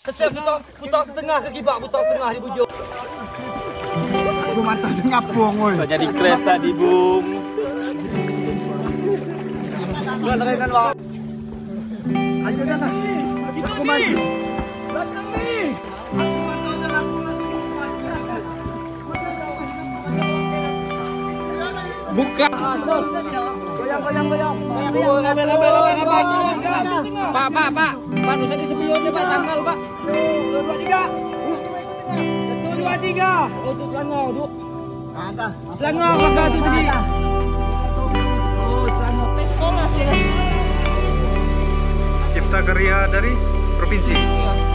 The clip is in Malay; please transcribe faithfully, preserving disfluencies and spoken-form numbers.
Setiap putar, putar setengah ke kibak, putar setengah di bujur. Aku mata ngapung oi. Jadi crash tadi, Bung. Gua tekan, Bang. Ayo dah. Aku maju. Belakang ni. Buka. Goyang, goyang, goyang. Pak, Pak, Pak. Pak, usah disebut nih, Pak, tanggal, Pak. Dua, dua, tiga. Satu, dua, tiga. Oh, tu selangor, tu. Selangor, pakai tu tadi. Oh, selangor. Sekolah sih. Cipta karya dari provinsi. Iya.